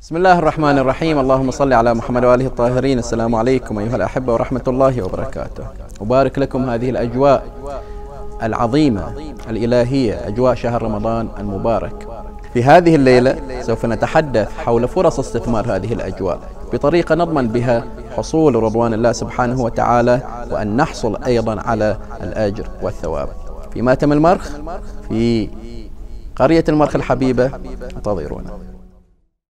بسم الله الرحمن الرحيم. اللهم صل على محمد وآله الطاهرين. السلام عليكم أيها الأحبة ورحمة الله وبركاته. أبارك لكم هذه الأجواء العظيمة الإلهية، أجواء شهر رمضان المبارك. في هذه الليلة سوف نتحدث حول فرص استثمار هذه الأجواء بطريقة نضمن بها حصول رضوان الله سبحانه وتعالى، وأن نحصل أيضا على الأجر والثواب. في ماتم المرخ في قرية المرخ الحبيبة، انتظرونا.